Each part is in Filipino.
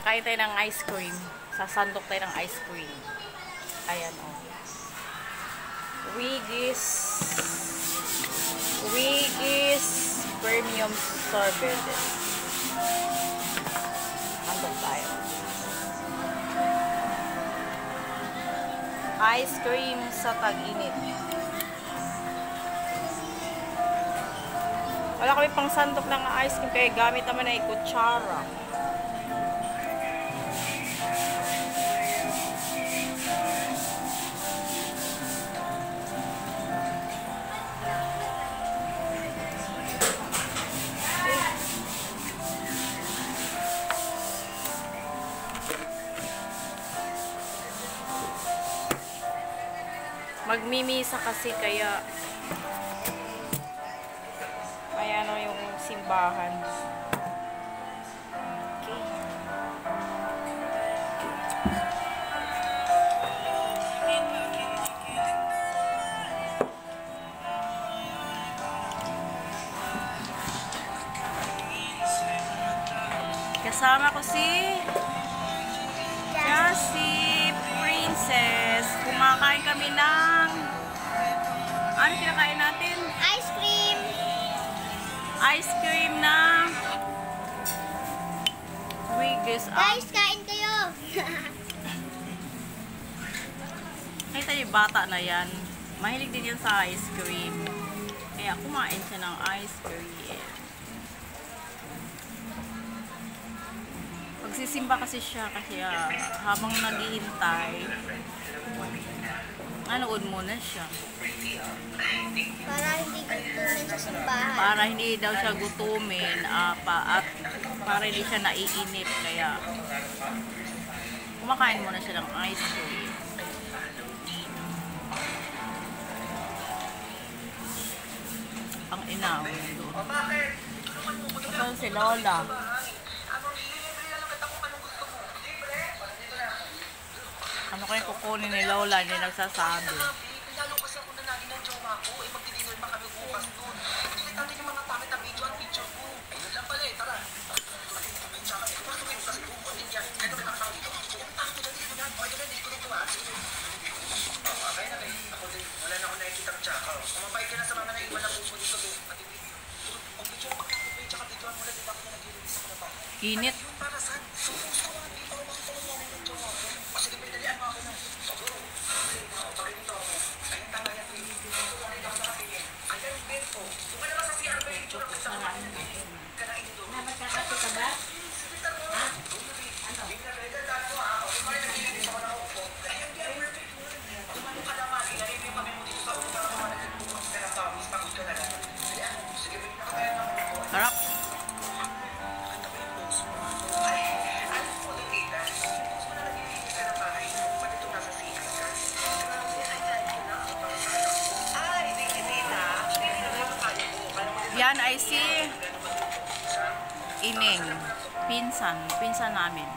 Kain tayo ng ice cream. Sasandok tayo ng ice cream. Ayan, oh. Wiggy's premium sorbet. Sandok tayo. Ice cream sa tag-init. Wala kami pang sandok ng ice cream, kaya gamit naman na kutsara. Magmimisa kasi kaya ano yung simbahan. Okay. Kasama ko si Princess. Kumakain kami ng ano kinakain natin? Ice cream. Ice cream na Wiggy's. Guys, kain kayo. Nakita yung bata na yan. Mahilig din yan sa ice cream. Kaya kumain siya ng ice cream. Magsisimba kasi siya kasi habang naghihintay, nanood muna siya. Para hindi gutumin sa simbahan. Para hindi daw siya gutumin at para hindi siya naiinip. Kaya kumakain muna siya ng ice cream. Ang inaw doon. Ito si Lola. Ano kaya kukunin ni Lola? Hindi nagsasabi. Lalo kasi ako nanagin ng jowa ko. Magdi-dinner pa kami bukas doon. Pilit natin yung mga pangit na video at picture ko. Ayun lang pala eh, tara. Tsaka, gusto ko yung kasi kukunin niya. Ito may nakasama dito. Yung takto na dito na. Okay na dito nito ah. Okay na kayo. Ako din. Wala na ako nakikita ng tsaka. Kumabay ka na sa mga naiwan na puso dito doon. Matibideo. Ang video ko kakupay. Tsaka dito ang mula dito ako na nag-release ako na ba. Init. Yung para saan? Gusto ko dito. Makita mo namin ng jowa ko. Kasi dipindalian mo ako na. Siguro. Pagkakita ako. Ayun tama yan. Ayan, Ben po. Kung ka naman sa CR, Ben, ito lang sa mga kanain doon. Magkakape ka ba? Ha? Ano? Binagagandaan mo ha. O, kung may naglilinis ako na upo. Ayan, Ben, perfect mo. Tumano ka naman. Inaripin pa mo dito sa upo para naman nagpupunta ka ng pawis. Pagod ka na lang. Ayan, sige, Ben, nakatayan naman ako. Sarap. Nakanta ko yung post mo. Ay, ano po, Lupita? Yung post mo na naglilinis ka ng bahay. Pati ito nasa CR ka. Grabe, ay, like ko na ako para sa anak ko. Ay, hindi, Tita. Actually, hindi naman kaya ko. Yan ay si Ining. Pinsan namin.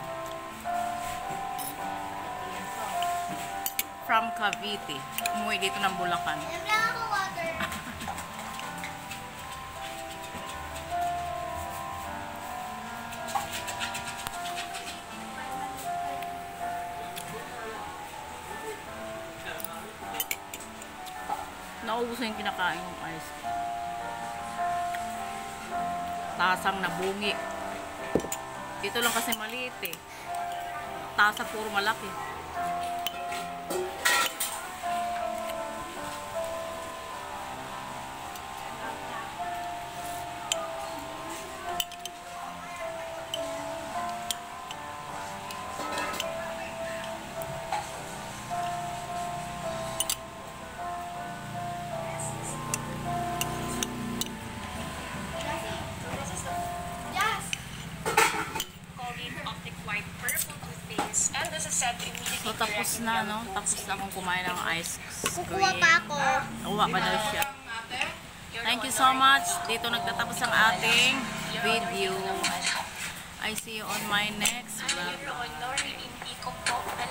From Cavite. Umuwi dito ng Bulacan. Alam lang ako water. Naubos na yung kinakain ng ice cream. Tasang nabungi. Dito lang kasi maliit eh. Tasa puro malaki. So tapos na, no? Tapos na akong kumain ng ice cream. Kukuha pa ako. Kukuha pa daw siya. Thank you so much. Dito nagtatapos ang ating video. I see you on my next vlog.